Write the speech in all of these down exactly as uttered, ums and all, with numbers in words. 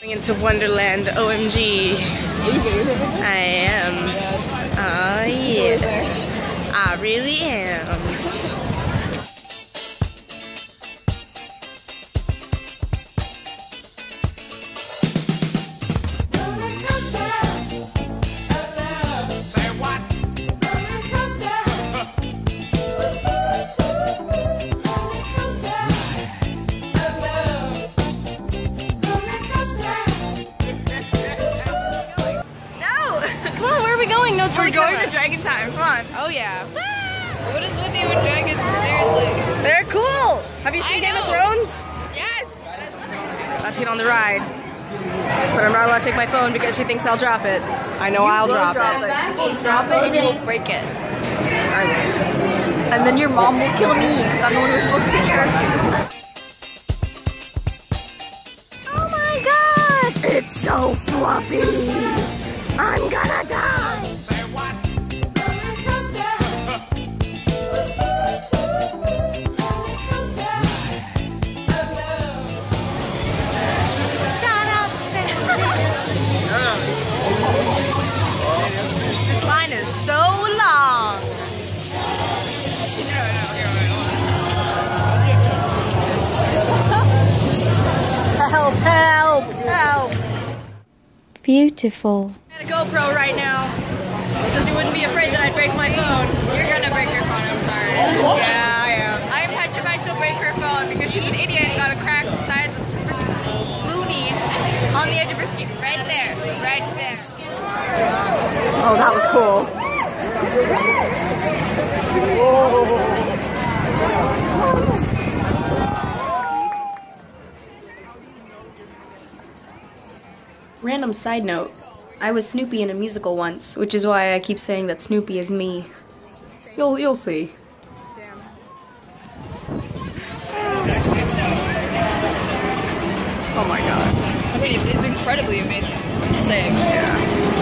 Going into Wonderland, O M G. Are you videotaping? I am. Oh yeah. I really am. No, we're going to Dragon Time. Come on. Oh yeah. What is with you with dragons? Seriously. They're cool. Have you seen I Game know. of Thrones? Yes. Let's get on the ride. But I'm not allowed to take my phone because she thinks I'll drop it. I know you I'll drop, drop it. it. You will drop it and you'll break it. And then your mom will kill me because I'm the one who's supposed to take care of you. Oh my god! It's so fluffy. I'm gonna die. This line is so long. Help, help, help. Beautiful. I got a GoPro right now, so she wouldn't be afraid that I'd break my phone. You're gonna break your phone, I'm sorry. Yeah, I am. I am petrified she'll break her phone because she's an idiot and got a crack the size of freaking loony on the edge of her skin. Right there. Right there. Oh, that was cool. Random side note, I was Snoopy in a musical once, which is why I keep saying that Snoopy is me. You'll you'll see. Oh my god. I mean, it's, it's incredibly amazing. I'm just saying. Yeah.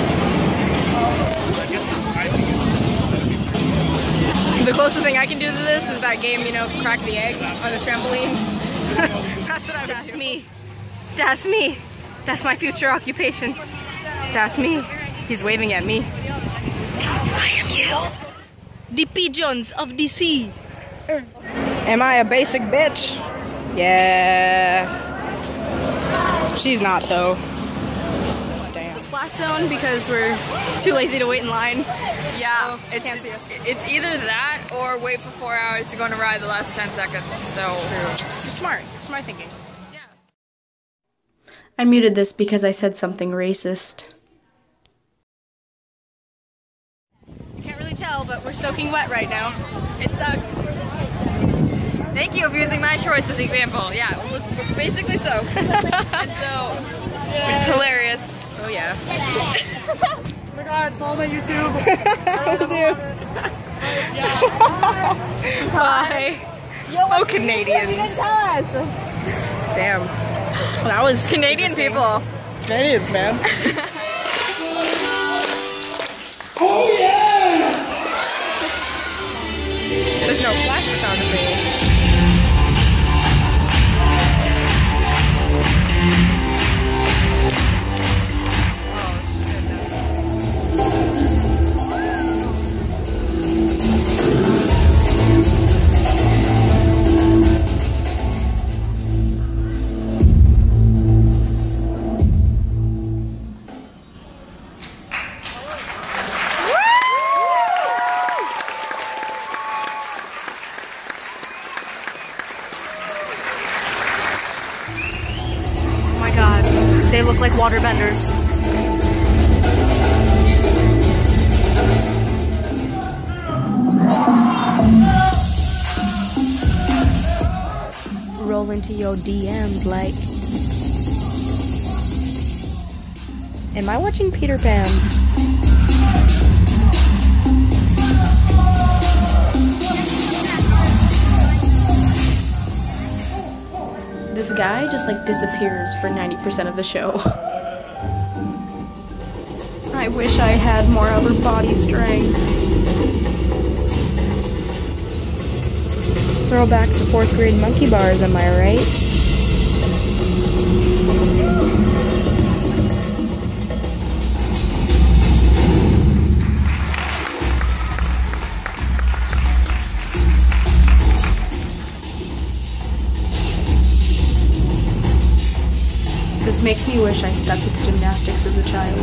The closest thing I can do to this is that game, you know, crack the egg on the trampoline. That's what I would That's do. me. That's me. That's my future occupation. That's me. He's waving at me. I am you. The pigeons of the sea. Am I a basic bitch? Yeah. She's not though. Damn. The splash zone because we're too lazy to wait in line. Yeah, so it's, can't see us. It's either that or wait for four hours to go on a ride the last ten seconds. So true. So smart. It's my thinking. Yeah. I muted this because I said something racist. You can't really tell, but we're soaking wet right now. It sucks. Thank you for using my shorts as an example. Yeah, we're basically soaked. And so, which is hilarious. Oh yeah. Oh my god, follow my YouTube. Bye. Oh, Canadians. Damn. That was Canadian people. Canadians, man. Oh yeah! There's no flash photography. They look like water benders. Roll into your D Ms like... Am I watching Peter Pan? This guy just like disappears for ninety percent of the show. I wish I had more upper body strength. Throwback to fourth grade monkey bars, am I right? This makes me wish I stuck with gymnastics as a child.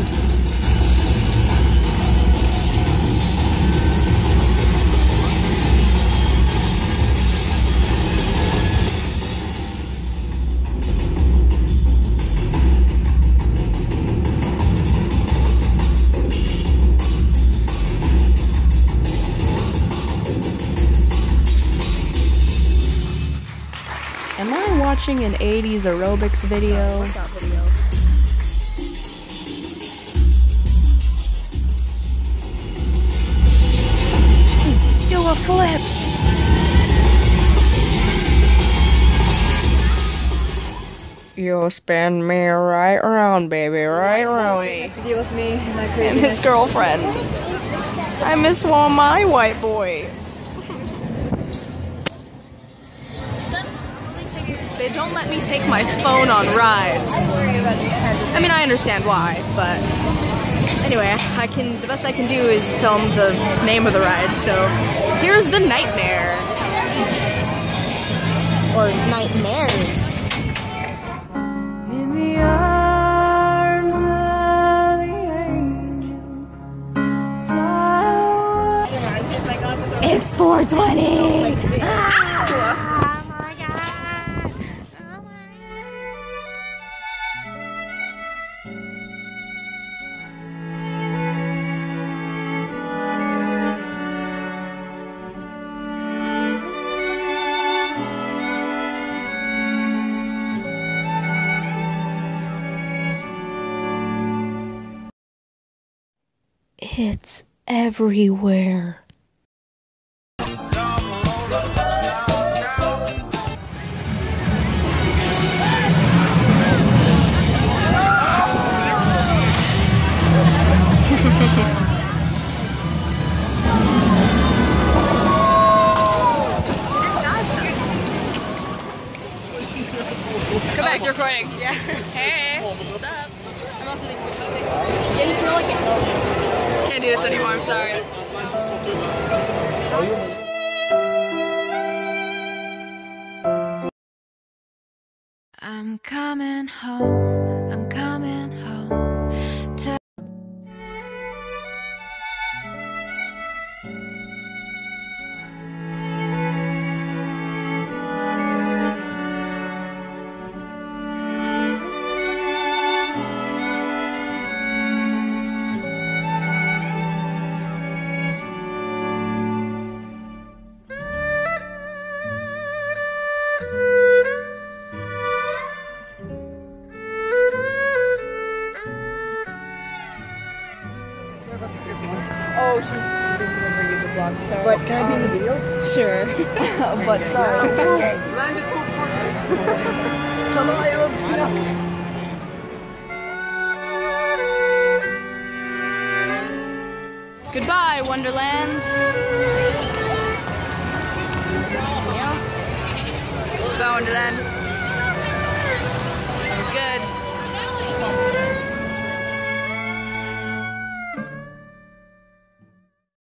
Am I watching an eighties aerobics video? Workout video. Do a flip! You spin me right round, baby, right round. Deal with me and my And craziness. his girlfriend. I miss all my white boy. They don't let me take my phone on rides. I mean, I understand why, but anyway, I can. The best I can do is film the name of the ride. So here's the nightmare, or nightmares. In the arms of the angel, fly away. It's four twenty. It's everywhere. Come back, it's recording. Yeah. Hey. What's up? I'm also doing Didn't feel like it. Can't do this anymore, I'm sorry. I'm coming home, I'm coming home. To Oh, she's, she's doing something for YouTube vlog. Sorry. But can I be in the video? Sure. But sorry. Land is so far. It's a lot, I love you. Goodbye, Wonderland. Go Wonderland. It was good.